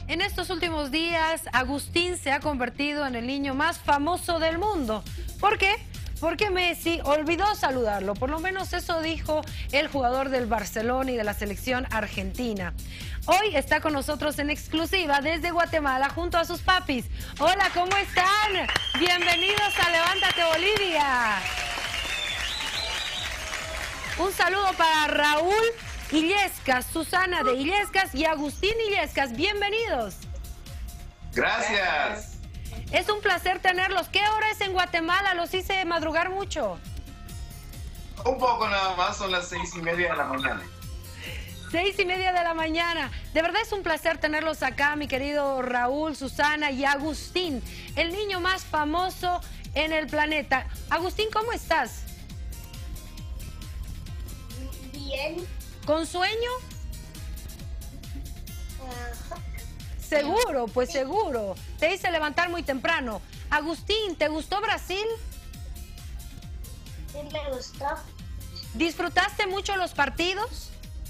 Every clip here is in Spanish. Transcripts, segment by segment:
En estos últimos días, Agustín se ha convertido en el niño más famoso del mundo. ¿Por qué? Porque Messi olvidó saludarlo. Por lo menos eso dijo el jugador del Barcelona y de la selección argentina. Hoy está con nosotros en exclusiva desde Guatemala junto a sus papis. Hola, ¿cómo están? Bienvenidos a Levántate Bolivia. Un saludo para Raúl Illescas, Susana de Illescas y Agustín Illescas. Bienvenidos. Gracias. Es un placer tenerlos. ¿Qué hora es en Guatemala? Los hice madrugar mucho. Un poco nada más, son las 6:30 de la mañana. 6:30 de la mañana. De verdad es un placer tenerlos acá, mi querido Raúl, Susana y Agustín, el niño más famoso en el planeta. Agustín, ¿cómo estás? Bien. ¿Con sueño? Ajá. Seguro, pues seguro. Te hice levantar muy temprano. Agustín, ¿te gustó Brasil? Sí, me gustó. ¿Disfrutaste mucho los partidos?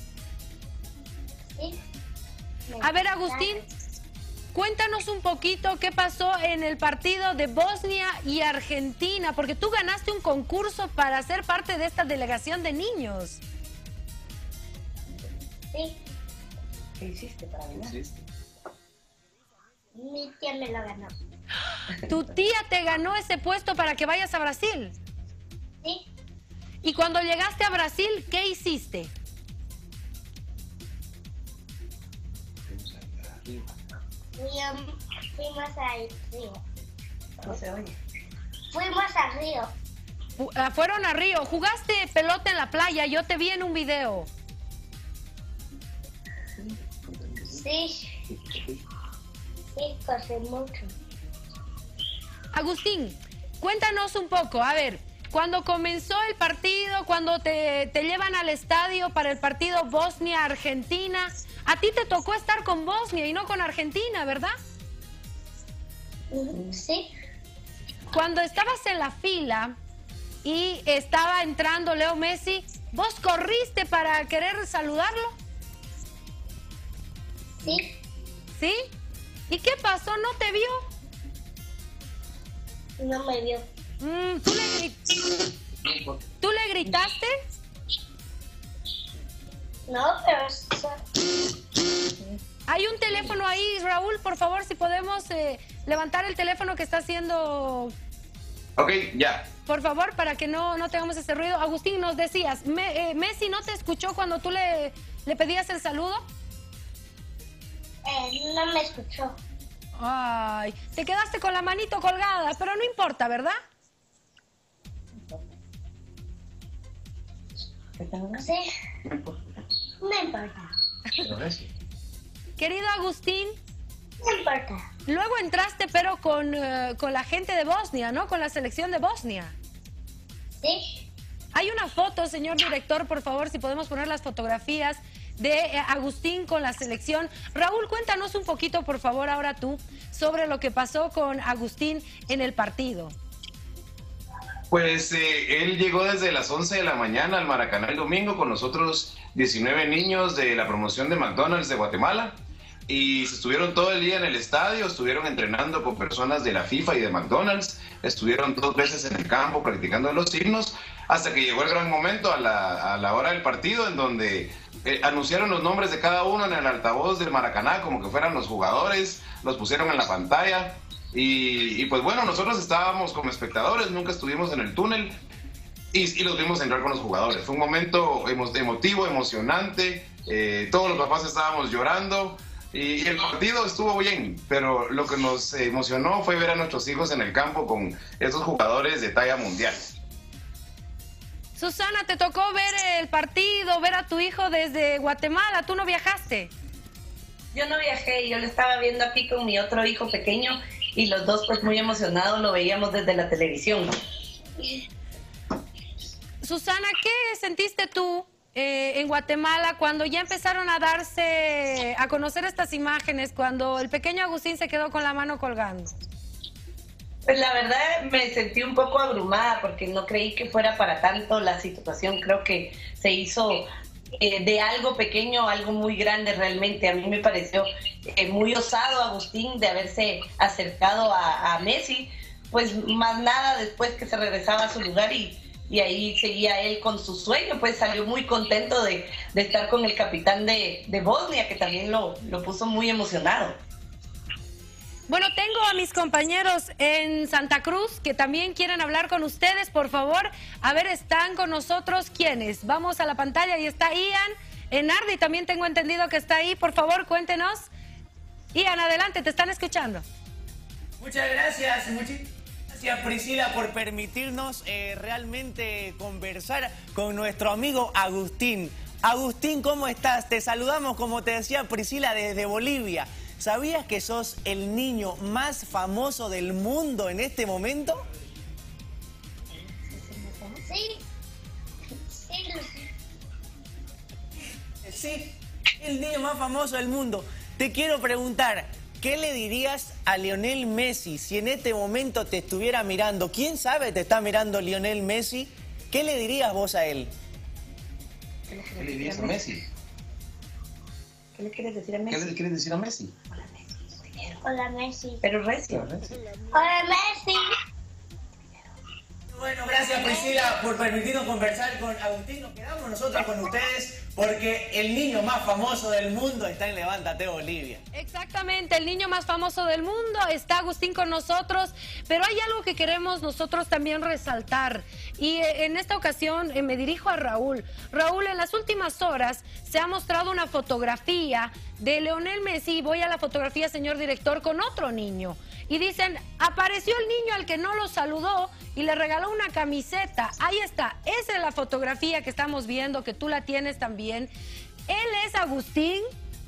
Sí. A ver, Agustín, cuéntanos un poquito qué pasó en el partido de Bosnia y Argentina, porque tú ganaste un concurso para ser parte de esta delegación de niños. Sí. ¿Qué hiciste para ganar? Mi tía me lo ganó. Tu tía te ganó ese puesto para que vayas a Brasil. Sí. Y cuando llegaste a Brasil, ¿qué hiciste? Fuimos al río. No se oye. Fuimos al río. Fueron a Río. ¿Jugaste pelota en la playa? Yo te vi en un video. Sí. Sí, corrí mucho. Agustín, cuéntanos un poco. A ver, cuando comenzó el partido, cuando te llevan al estadio para el partido Bosnia-Argentina, a ti te tocó estar con Bosnia y no con Argentina, ¿verdad? Sí. Cuando estabas en la fila y estaba entrando Leo Messi, ¿vos corriste para querer saludarlo? Sí. ¿Sí? ¿Y qué pasó? ¿No te vio? No me vio. ¿Tú le gritaste? No, pero... Hay un teléfono ahí, Raúl, por favor, si podemos levantar el teléfono que está haciendo... Ok, ya. Por favor, para que no tengamos ese ruido. Agustín, nos decías, ¿Messi no te escuchó cuando tú le pedías el saludo? No me escuchó. Ay, te quedaste con la manito colgada, pero no importa, ¿verdad? Sí. No importa. Querido Agustín, No importa. luego entraste pero con la gente de Bosnia, ¿no? Con la selección de Bosnia. Sí. Hay una foto, señor director, por favor, si podemos poner las fotografías de Agustín con la selección. Raúl, cuéntanos un poquito, por favor, ahora tú, sobre lo que pasó con Agustín en el partido. Pues él llegó desde las 11 de la mañana al Maracaná el domingo con los otros 19 niños de la promoción de McDonald's de Guatemala y se estuvieron todo el día en el estadio, estuvieron entrenando con personas de la FIFA y de McDonald's, estuvieron 2 veces en el campo practicando los himnos hasta que llegó el gran momento a la hora del partido en donde anunciaron los nombres de cada uno en el altavoz del Maracaná como que fueran los jugadores, los pusieron en la pantalla. Y pues bueno, nosotros estábamos como espectadores, nunca estuvimos en el túnel y los vimos entrar con los jugadores. Fue un momento emotivo, emocionante, todos los papás estábamos llorando y el partido estuvo bien, pero lo que nos emocionó fue ver a nuestros hijos en el campo con esos jugadores de talla mundial. Susana, te tocó ver el partido, ver a tu hijo desde Guatemala, ¿tú no viajaste? Yo no viajé, yo lo estaba viendo aquí con mi otro hijo pequeño y los dos pues muy emocionados lo veíamos desde la televisión. Susana, ¿qué sentiste tú en Guatemala cuando ya empezaron a darse, a conocer estas imágenes, cuando el pequeño Agustín se quedó con la mano colgando? Pues la verdad me sentí un poco abrumada porque no creí que fuera para tanto la situación. Creo que se hizo de algo pequeño a algo muy grande realmente. A mí me pareció muy osado Agustín de haberse acercado a Messi, pues más nada después que se regresaba a su lugar y ahí seguía él con su sueño, pues salió muy contento de estar con el capitán de Bosnia, que también lo puso muy emocionado. Bueno, tengo a mis compañeros en Santa Cruz que también quieren hablar con ustedes, por favor. A ver, ¿están con nosotros quiénes? Vamos a la pantalla y está Ian Enardi, también tengo entendido que está ahí. Por favor, cuéntenos. Ian, adelante, te están escuchando. Muchas gracias, gracias Priscila por permitirnos realmente conversar con nuestro amigo Agustín. Agustín, ¿cómo estás? Te saludamos, como te decía Priscila, desde Bolivia. ¿Sabías que sos el niño más famoso del mundo en este momento? Sí. Sí, el niño más famoso del mundo. Te quiero preguntar, ¿qué le dirías a Lionel Messi si en este momento te estuviera mirando? ¿Quién sabe te está mirando Lionel Messi? ¿Qué le dirías vos a él? ¿Qué le dirías a Messi? ¿Qué le quieres decir a Messi? ¿Qué le quieres decir a Messi? Hola, Messi. Pero recio. Hola, Messi. Bueno, gracias Priscila por permitirnos conversar con Agustín. Nos quedamos nosotros con ustedes porque el niño más famoso del mundo está en Levántate Bolivia. Exactamente, el niño más famoso del mundo, está Agustín con nosotros, pero hay algo que queremos nosotros también resaltar y en esta ocasión me dirijo a Raúl. Raúl, en las últimas horas se ha mostrado una fotografía de Lionel Messi, voy a la fotografía, señor director, con otro niño. Y dicen, apareció el niño al que no lo saludó y le regaló una camiseta. Ahí está, esa es la fotografía que estamos viendo, que tú la tienes también. ¿Él es Agustín?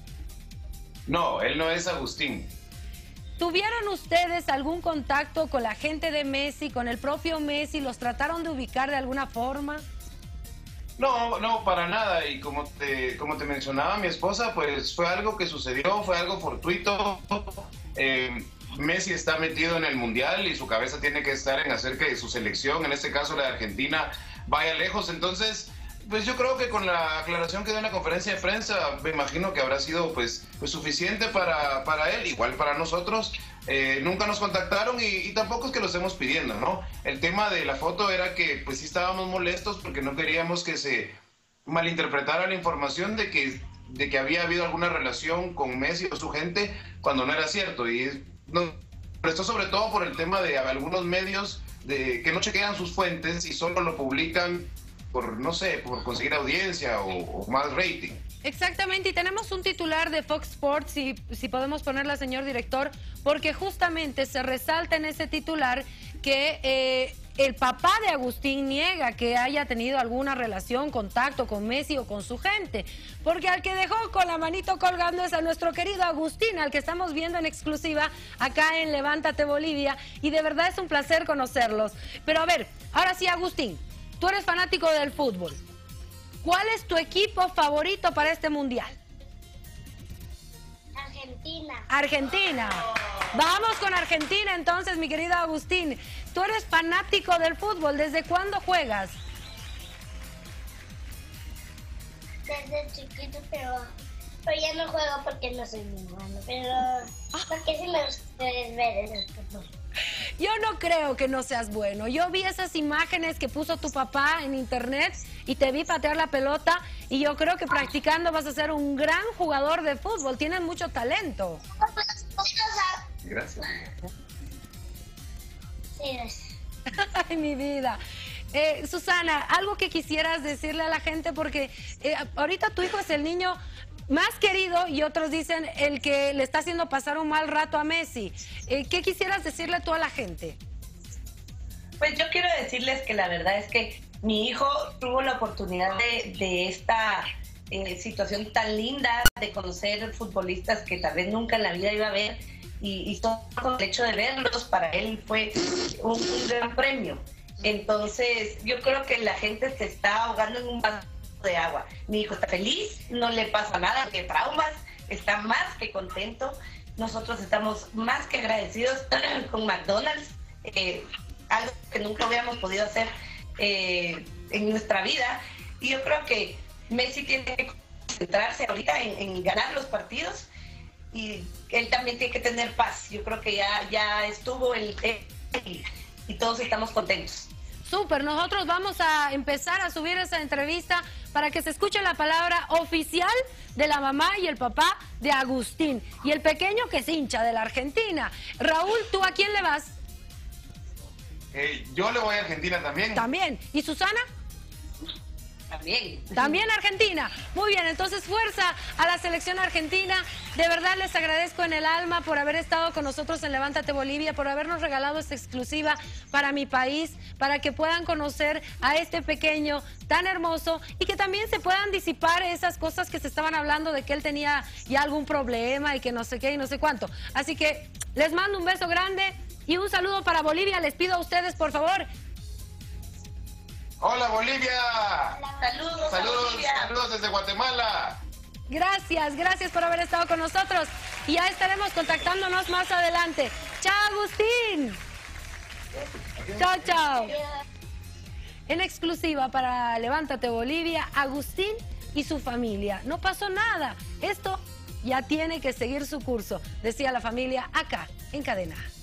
No, él no es Agustín. ¿Tuvieron ustedes algún contacto con la gente de Messi, con el propio Messi? ¿Los trataron de ubicar de alguna forma? No, para nada. Y como te mencionaba mi esposa, pues fue algo que sucedió, fue algo fortuito. Messi está metido en el Mundial y su cabeza tiene que estar en hacer que su selección, en este caso la de Argentina, vaya lejos. Entonces, pues yo creo que con la aclaración que dio en la conferencia de prensa, me imagino que habrá sido pues suficiente para él, igual para nosotros. Nunca nos contactaron y tampoco es que lo estemos pidiendo, ¿no? El tema de la foto era que pues sí estábamos molestos porque no queríamos que se malinterpretara la información de que había habido alguna relación con Messi o su gente cuando no era cierto. Y esto sobre todo por el tema de algunos medios que no chequean sus fuentes y solo lo publican por, no sé, por conseguir audiencia o más rating. Exactamente, y tenemos un titular de Fox Sports, si podemos ponerla, señor director, porque justamente se resalta en ese titular que el papá de Agustín niega que haya tenido alguna relación, contacto con Messi o con su gente, porque al que dejó con la manito colgando es a nuestro querido Agustín, al que estamos viendo en exclusiva acá en Levántate Bolivia, y de verdad es un placer conocerlos. Pero a ver, ahora sí, Agustín, tú eres fanático del fútbol. ¿Cuál es tu equipo favorito para este mundial? Argentina. Argentina. Vamos con Argentina entonces, mi querido Agustín. Tú eres fanático del fútbol. ¿Desde cuándo juegas? Desde chiquito, pero ya no juego porque no soy muy bueno. Pero porque sí me gusta ver el fútbol. Yo no creo que no seas bueno. Yo vi esas imágenes que puso tu papá en internet y te vi patear la pelota y yo creo que practicando vas a ser un gran jugador de fútbol. Tienes mucho talento. Gracias. Sí, gracias. Ay, mi vida. Susana, algo que quisieras decirle a la gente, porque ahorita tu hijo es el niño más querido y otros dicen el que le está haciendo pasar un mal rato a Messi. ¿Qué quisieras decirle tú a la gente? Pues yo quiero decirles que la verdad es que mi hijo tuvo la oportunidad de esta situación tan linda de conocer futbolistas que tal vez nunca en la vida iba a ver, y solo con el hecho de verlos para él fue un gran premio. Entonces yo creo que la gente se está ahogando en un vaso de agua. Mi hijo está feliz, no le pasa nada de traumas, está más que contento. Nosotros estamos más que agradecidos con McDonald's, algo que nunca hubiéramos podido hacer en nuestra vida. Y yo creo que Messi tiene que concentrarse ahorita en ganar los partidos y él también tiene que tener paz. Yo creo que ya estuvo y todos estamos contentos. Súper, nosotros vamos a empezar a subir esa entrevista para que se escuche la palabra oficial de la mamá y el papá de Agustín. Y el pequeño que es hincha de la Argentina. Raúl, ¿tú a quién le vas? Yo le voy a Argentina también. También. ¿Y Susana? También. También Argentina. Muy bien, entonces fuerza a la selección argentina. De verdad les agradezco en el alma por haber estado con nosotros en Levántate Bolivia, por habernos regalado esta exclusiva para mi país, para que puedan conocer a este pequeño tan hermoso y que también se puedan disipar esas cosas que se estaban hablando de que él tenía ya algún problema y que no sé qué y no sé cuánto. Así que les mando un beso grande y un saludo para Bolivia. Les pido a ustedes, por favor. ¡Hola, Bolivia! Saludos, saludos desde Guatemala. Gracias por haber estado con nosotros. Y ya estaremos contactándonos más adelante. ¡Chao, Agustín! ¡Chao! En exclusiva para Levántate Bolivia, Agustín y su familia. No pasó nada. Esto ya tiene que seguir su curso, decía la familia acá en Cadena.